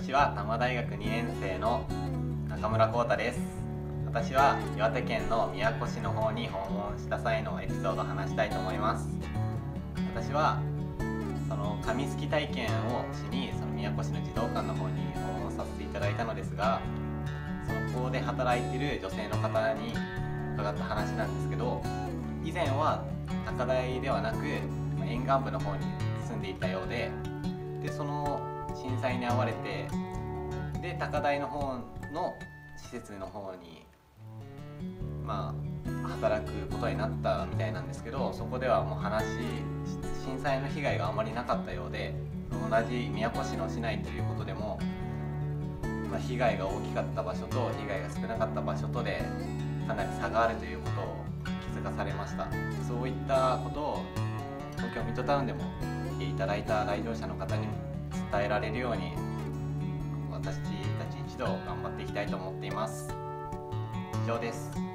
私は多摩大学2年生の中村浩太です。私は岩手県の宮古市の方に訪問した際のエピソードを話したいと思います。私はその紙すき体験をしにその宮古市の児童館の方に訪問させていただいたのですが、そこで働いている女性の方に伺った話なんですけど、以前は高台ではなく沿岸部の方に住んでいたようで、その震災に遭われて、で高台の方の施設の方に働くことになったみたいなんですけど、そこではもう震災の被害があまりなかったようで、同じ宮古市の市内ということでも、被害が大きかった場所と被害が少なかった場所とでかなり差があるということを気づかされました。そういったことを東京ミッドタウンでも来ていただいた来場者の方にも伝えられるように、私たち一同頑張っていきたいと思っています。以上です。